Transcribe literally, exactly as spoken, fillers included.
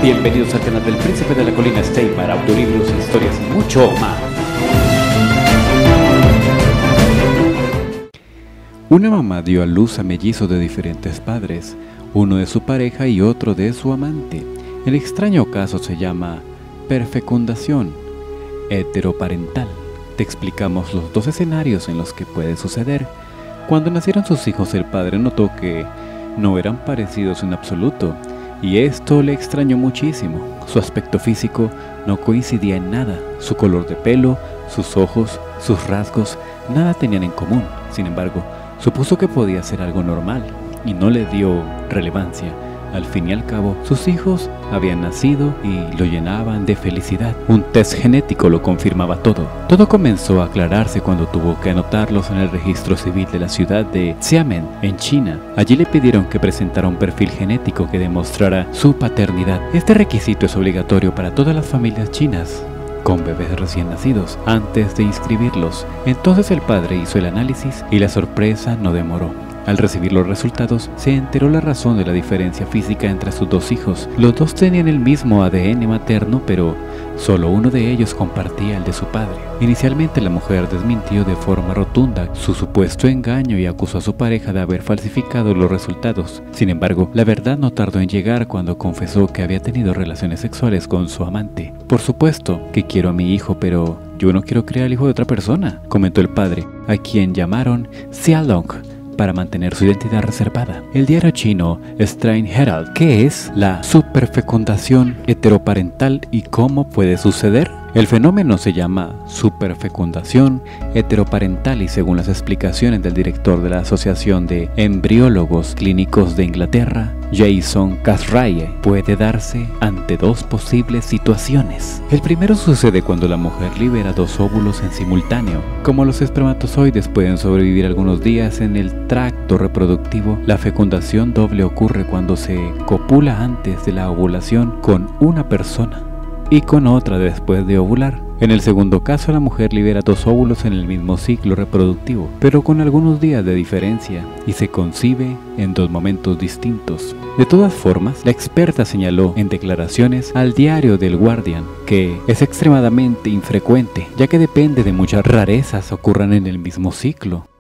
Bienvenidos al canal del Príncipe de la Colina Stay para audiolibros, historias y mucho más. Una mamá dio a luz a mellizos de diferentes padres, uno de su pareja y otro de su amante. El extraño caso se llama perfecundación heteroparental. Te explicamos los dos escenarios en los que puede suceder. Cuando nacieron sus hijos, el padre notó que no eran parecidos en absoluto, y esto le extrañó muchísimo. Su aspecto físico no coincidía en nada, su color de pelo, sus ojos, sus rasgos, nada tenían en común. Sin embargo, supuso que podía ser algo normal y no le dio relevancia. Al fin y al cabo, sus hijos habían nacido y lo llenaban de felicidad. Un test genético lo confirmaba todo. Todo comenzó a aclararse cuando tuvo que anotarlos en el registro civil de la ciudad de Xiamen, en China. Allí le pidieron que presentara un perfil genético que demostrara su paternidad. Este requisito es obligatorio para todas las familias chinas con bebés recién nacidos, antes de inscribirlos. Entonces el padre hizo el análisis y la sorpresa no demoró. Al recibir los resultados, se enteró la razón de la diferencia física entre sus dos hijos. Los dos tenían el mismo A D N materno, pero solo uno de ellos compartía el de su padre. Inicialmente la mujer desmintió de forma rotunda su supuesto engaño y acusó a su pareja de haber falsificado los resultados. Sin embargo, la verdad no tardó en llegar cuando confesó que había tenido relaciones sexuales con su amante. Por supuesto que quiero a mi hijo, pero yo no quiero criar al hijo de otra persona, comentó el padre, a quien llamaron Xiaolong, para mantener su identidad reservada. El diario chino Strain Herald, ¿qué es la superfecundación heteroparental y cómo puede suceder? El fenómeno se llama superfecundación heteroparental y según las explicaciones del director de la Asociación de Embriólogos Clínicos de Inglaterra, Jason Casrae, puede darse ante dos posibles situaciones. El primero sucede cuando la mujer libera dos óvulos en simultáneo. Como los espermatozoides pueden sobrevivir algunos días en el tracto reproductivo, la fecundación doble ocurre cuando se copula antes de la ovulación con una persona y con otra después de ovular. En el segundo caso, la mujer libera dos óvulos en el mismo ciclo reproductivo, pero con algunos días de diferencia, y se concibe en dos momentos distintos. De todas formas, la experta señaló en declaraciones al diario The Guardian que es extremadamente infrecuente, ya que depende de muchas rarezas ocurran en el mismo ciclo.